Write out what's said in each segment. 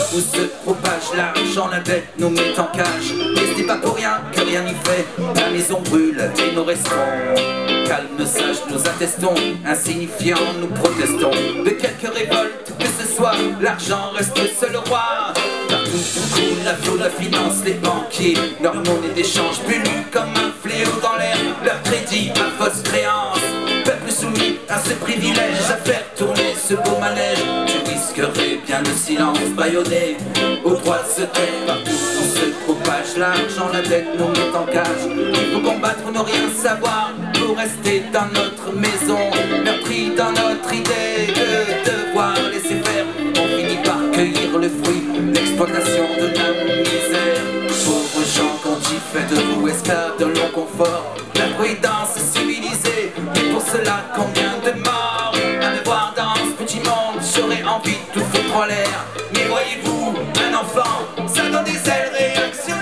où se propage l'argent, la dette nous met en cage. Et ce n'est pas pour rien que rien n'y fait. La maison brûle et nous restons calmes, sages, nous attestons, insignifiants, nous protestons. De quelques révoltes que ce soit, l'argent reste seul roi. Partout où coule la flot de la finance, les banquiers, leur monnaie d'échange pullule comme un fléau dans l'air. Leur crédit à fausse créance, peuple soumis à ce privilège, à faire tourner ce beau manège. Tu risquerais bien le silence, bâillonné au droit de se taire. Partout où se propage l'argent, la dette nous met en cage. Il faut combattre ou ne rien savoir pour rester dans notre maison, meurtri dans notre idée de devoir laisser faire. On finit par cueillir le fruit, l'exploitation de la misère. Pauvres gens qu'on dit fait de vous esclaves d'un long confort. La prudence civilisée, et pour cela combien de morts. À me voir dans ce petit monde, j'aurais envie de tout foutre en l'air. Mais voyez-vous, un enfant, ça donne des ailes réactionnaires.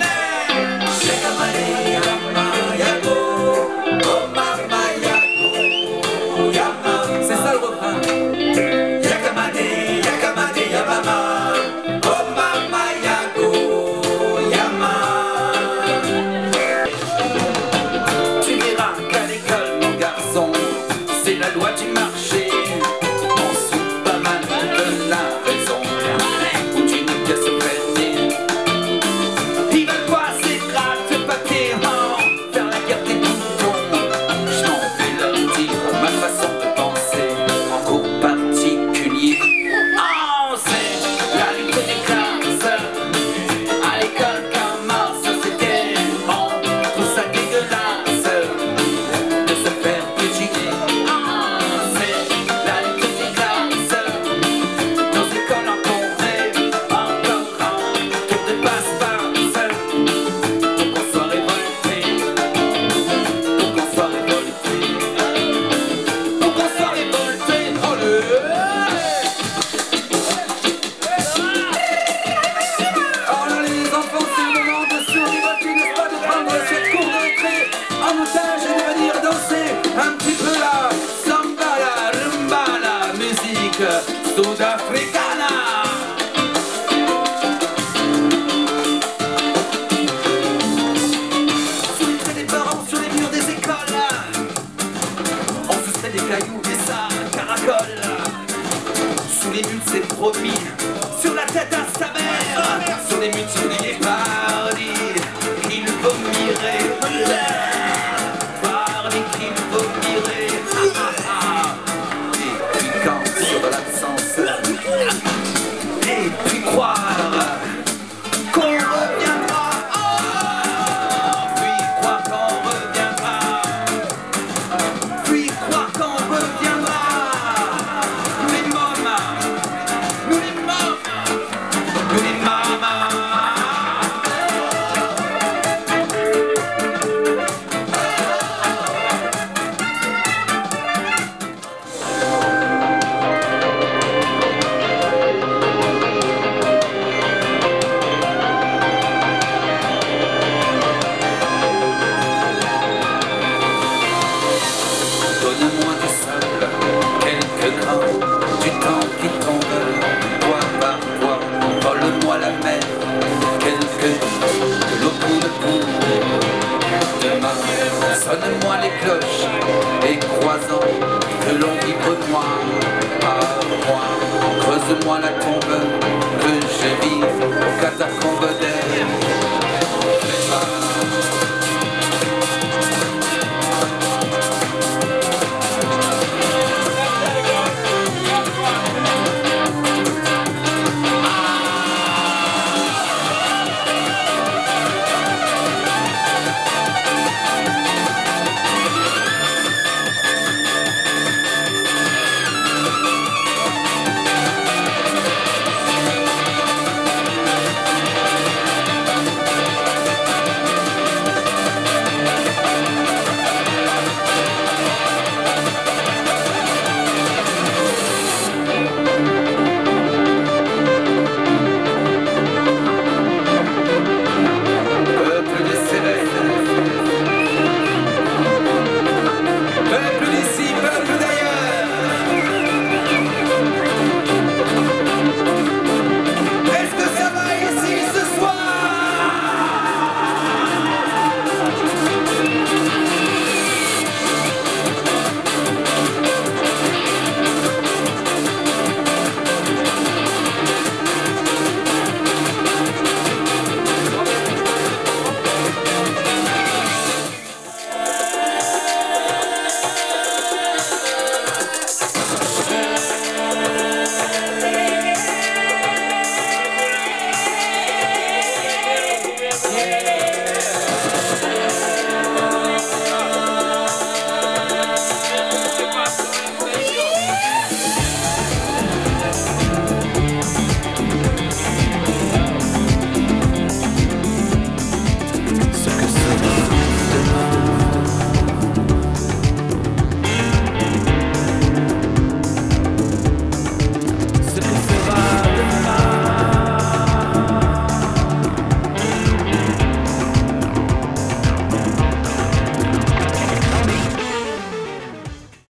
C'est ça le refrain. Tu verras qu'à l'école, mon garçon, c'est la loi du marché. On suit pas mal de la raison, ou d'une pièce fermée. Ils veulent quoi ces gratte papier, faire la guerre des boutons. Je m'en vais leur dire ma façon de penser en cours particulier. Oh, c'est la lutte des classes à l'école comme en société. On trouve ça dégueulasse de se faire piétiner. Oh, c'est la lutte des classes, nos écoles encombrées, encore un tour de passe-passe pour qu'on soit révolté, pour qu'on soit révolté, pour qu'on soit révolté. Oh le oh là les enfants, c'est le moment de se révolter, n'est-ce pas, de prendre cette cour de récré en otage et de venir danser un petit peu la samba, la rumba, la musique sud-africana. Sous les traits des parents, sur les murs des écoles, on soustrait des cailloux et ça caracole. Sous les murs c'est promis, sur la tête à sa mère, sur les mutiles et paradis qu'il vomirait, paradis qu'il vomirait. Et puis quand sur l'absence, et puis croire qu'on reviendra, puis croire qu'on reviendra, puis croire qu'on reviendra. Nous les mômes, nous les mômes, nous les mamas. Donne-moi du sable, quelques grains, du temps qui tombe, doigt par doigt. Vole-moi la mer, quelques vies, de l'eau coule pour demain. Sonne-moi les cloches, et croisant que l'on vibre moi par moi. Creuse-moi la tombe,